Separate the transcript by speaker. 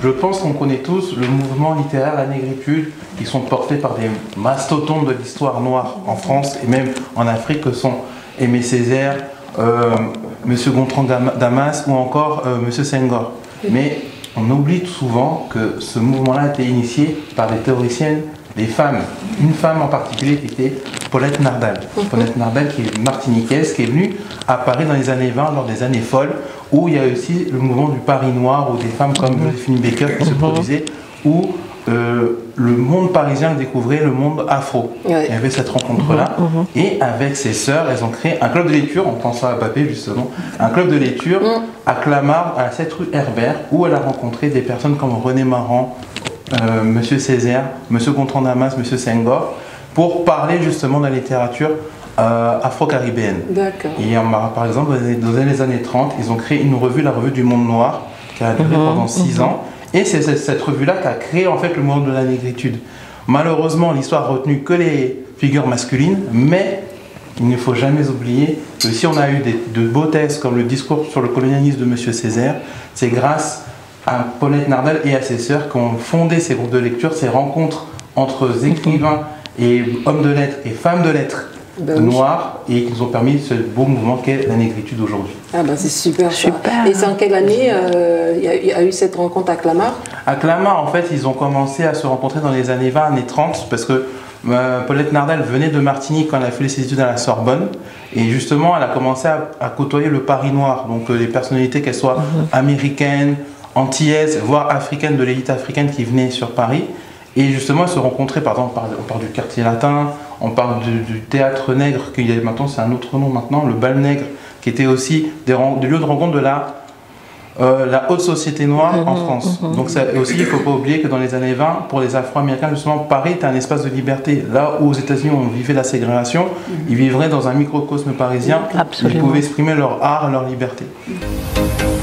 Speaker 1: Je pense qu'on connaît tous le mouvement littéraire La Négritude, qui sont portés par des mastodontes de l'histoire noire en France et même en Afrique, que sont Aimé Césaire, Monsieur Gontran Damas ou encore Monsieur Senghor. Mais on oublie souvent que ce mouvement-là a été initié par des théoriciennes, des femmes. Une femme en particulier qui était Paulette Nardal. Paulette Nardal qui est martiniquaise, qui est venue à Paris dans les années 20, lors des années folles, où il y a aussi le mouvement du Paris noir, où des femmes comme Joséphine Baker qui se produisaient, où le monde parisien découvrait le monde afro. Il y avait cette rencontre-là. Et avec ses sœurs, elles ont créé un club de lecture, on pense à Papé justement, un club de lecture à Clamart, à la 7 rue Herbert, où elle a rencontré des personnes comme René Maran, Monsieur Césaire, Monsieur Gontran Damas, Monsieur Senghor, pour parler justement de la littérature afro-caribéenne. Et par exemple, dans les années 30, ils ont créé une revue, la revue du Monde Noir, qui a duré pendant 6 ans. Et c'est cette revue-là qui a créé en fait le mouvement de la négritude. Malheureusement, l'histoire a retenu que les figures masculines, mais il ne faut jamais oublier que si on a eu de beaux textes comme le discours sur le colonialisme de M. Césaire, c'est grâce à Paulette Nardal et à ses sœurs qui ont fondé ces groupes de lecture, ces rencontres entre écrivains et hommes de lettres et femmes de lettres noirs, et qui nous ont permis ce beau mouvement qu'est la négritude aujourd'hui.
Speaker 2: Ah ben c'est super. Et c'est en quelle année il y a eu cette rencontre à Clamart? À
Speaker 1: Clamart, en fait, ils ont commencé à se rencontrer dans les années 20, années 30, parce que Paulette Nardal venait de Martinique quand elle a fait ses études à la Sorbonne, et justement, elle a commencé à côtoyer le Paris noir, donc les personnalités, qu'elles soient américaines, antillaises, voire africaines, de l'élite africaine qui venait sur Paris. Et justement, elles se rencontraient, par exemple, on parle du quartier latin, on parle du théâtre nègre, qui maintenant c'est un autre nom maintenant, le bal nègre, qui était aussi des lieux de rencontre de la haute société noire en France. Donc ça, aussi, il ne faut pas oublier que dans les années 20, pour les Afro-Américains, justement, Paris était un espace de liberté. Là où aux États-Unis on vivait la ségrégation, ils vivraient dans un microcosme parisien, ils pouvaient exprimer leur art et leur liberté.